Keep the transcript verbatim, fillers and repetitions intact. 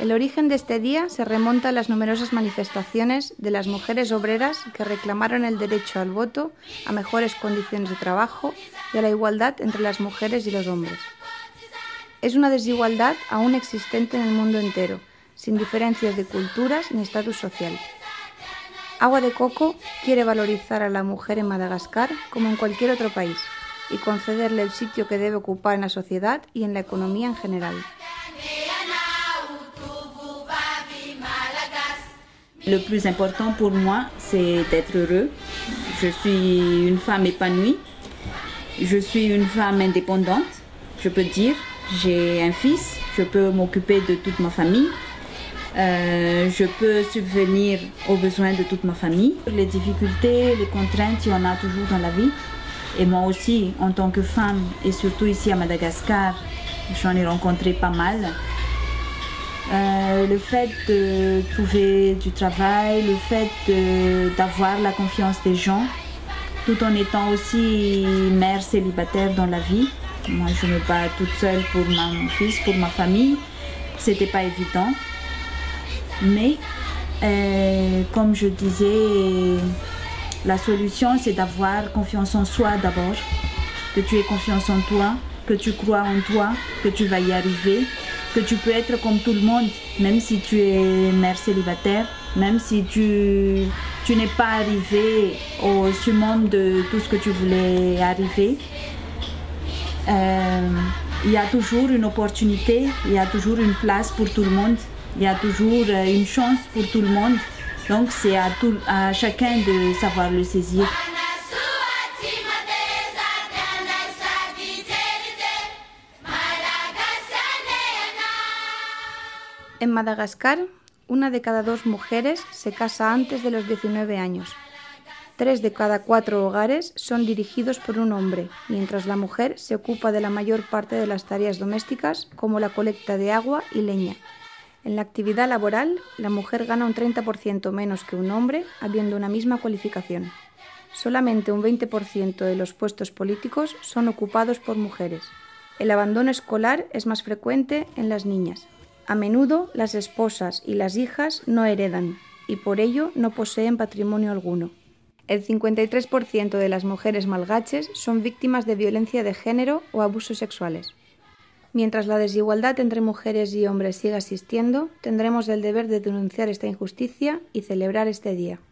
El origen de este día se remonta a las numerosas manifestaciones de las mujeres obreras que reclamaron el derecho al voto, a mejores condiciones de trabajo y a la igualdad entre las mujeres y los hombres. Es una desigualdad aún existente en el mundo entero, sin diferencias de culturas ni estatus social. Agua de Coco quiere valorizar a la mujer en Madagascar como en cualquier otro país y concederle el sitio que debe ocupar en la sociedad y en la economía en general. Le plus important pour moi, c'est d'être heureux. Je suis une femme épanouie. Je suis une femme indépendante, je peux dire. J'ai un fils, je peux m'occuper de toute ma famille. Euh, je peux subvenir aux besoins de toute ma famille. Les difficultés, les contraintes, il y en a toujours dans la vie. Et moi aussi, en tant que femme, et surtout ici à Madagascar, j'en ai rencontré pas mal. Euh, le fait de trouver du travail, le fait d'avoir la confiance des gens, tout en étant aussi mère célibataire dans la vie. Moi, je me bats toute seule pour mon fils, pour ma famille. C'était pas évident. Mais, euh, comme je disais, la solution, c'est d'avoir confiance en soi d'abord, que tu aies confiance en toi, que tu crois en toi, que tu vas y arriver, que tu peux être comme tout le monde, même si tu es mère célibataire, même si tu, tu n'es pas arrivé au summum de tout ce que tu voulais arriver. Euh, il y a toujours une opportunité, il y a toujours une place pour tout le monde, il y a toujours une chance pour tout le monde. Donc c'est à, tout, à chacun de savoir le saisir. En Madagascar, una de cada dos mujeres se casa antes de los diecinueve años. Tres de cada cuatro hogares son dirigidos por un hombre, mientras la mujer se ocupa de la mayor parte de las tareas domésticas, como la colecta de agua y leña. En la actividad laboral, la mujer gana un treinta por ciento menos que un hombre, habiendo una misma cualificación. Solamente un veinte por ciento de los puestos políticos son ocupados por mujeres. El abandono escolar es más frecuente en las niñas. A menudo, las esposas y las hijas no heredan, y por ello no poseen patrimonio alguno. El cincuenta y tres por ciento de las mujeres malgaches son víctimas de violencia de género o abusos sexuales. Mientras la desigualdad entre mujeres y hombres siga existiendo, tendremos el deber de denunciar esta injusticia y celebrar este día.